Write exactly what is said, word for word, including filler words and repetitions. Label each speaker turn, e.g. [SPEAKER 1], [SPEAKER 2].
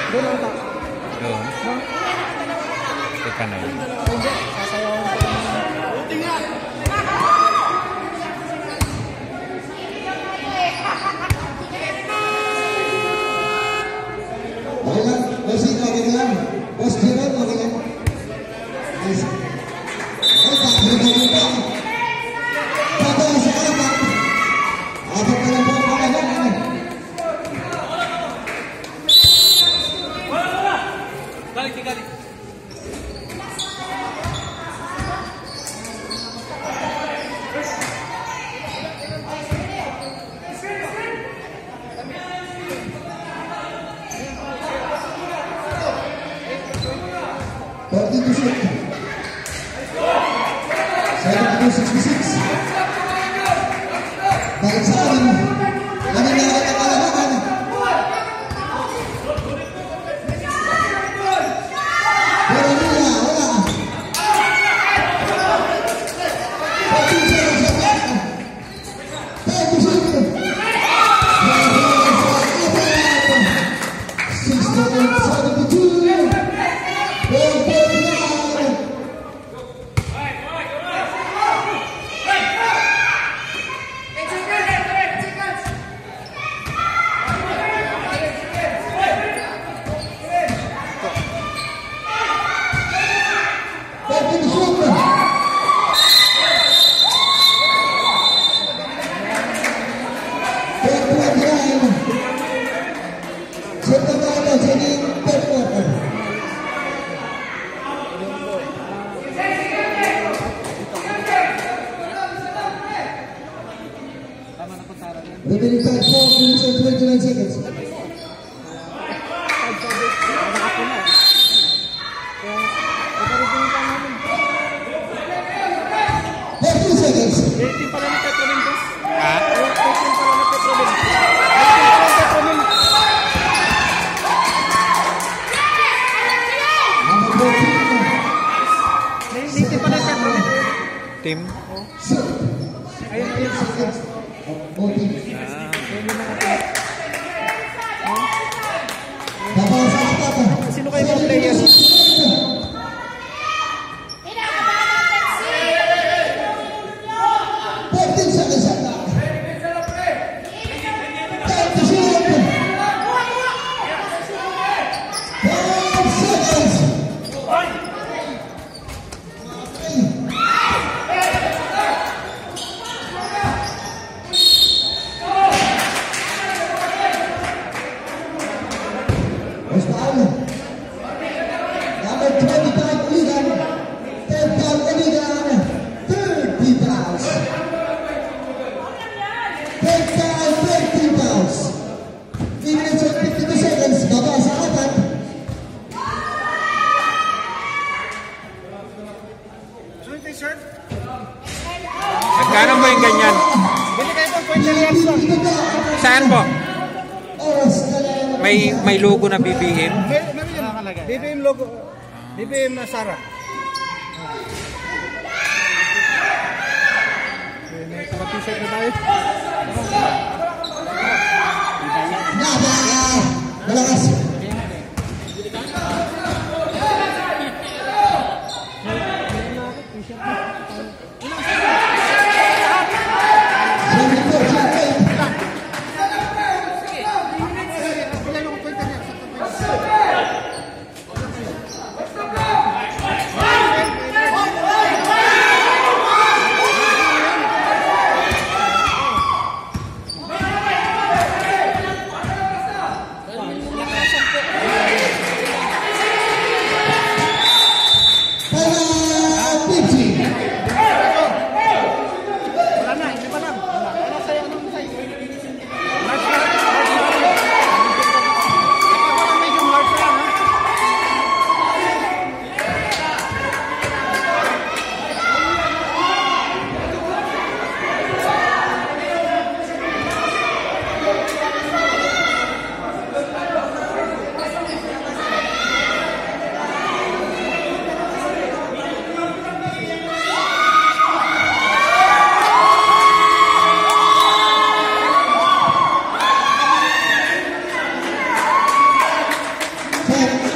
[SPEAKER 1] Doon ang ta.
[SPEAKER 2] Doon?
[SPEAKER 1] No?
[SPEAKER 2] Teka na yun.
[SPEAKER 1] Hindi, sasayawan ko naman. Buti nga!
[SPEAKER 3] Okay lang, Bossing, okay lang. Boss Jerome, okay lang. Nice. Ay, pakilagay pa. Pagkakas sa apat. Apat ka lang po ang pagkakas.
[SPEAKER 1] Galit, galit.
[SPEAKER 3] thirty-two shoot. seventy-two sixty-six. Balik sa amin. Amin na ang kalabakan. Pero nila, wala. Remaining time four minutes and twenty-nine seconds. thirty seconds.
[SPEAKER 1] eighteen pala ni Petromin, boss.
[SPEAKER 2] Ha?
[SPEAKER 1] eighteen pala ni Petromin.
[SPEAKER 3] Number fourteen.
[SPEAKER 1] eighteen pala ni Petromin.
[SPEAKER 2] Team?
[SPEAKER 1] Ayun, ayun.
[SPEAKER 3] fourteen.
[SPEAKER 1] Sino kayo mga players?
[SPEAKER 3] fourteen seconds. thirty seconds. five seconds. Number twenty-five, Ligan. ten pound Ligan. thirty pounds. ten pound, thirty pounds. three minutes and fifty-two seconds. Baba sa apat.
[SPEAKER 2] Magkano mo yung ganyan?
[SPEAKER 1] Bili kayo po, twenty reals lang.
[SPEAKER 2] Saan po?
[SPEAKER 3] Oras na lang.
[SPEAKER 2] May may logo na B B M?
[SPEAKER 1] May, meron yan nakalagay. B B M logo. B B M na Sara. Okay, may pala t-shirt na tayo.
[SPEAKER 3] Nada. Malakas. Alvin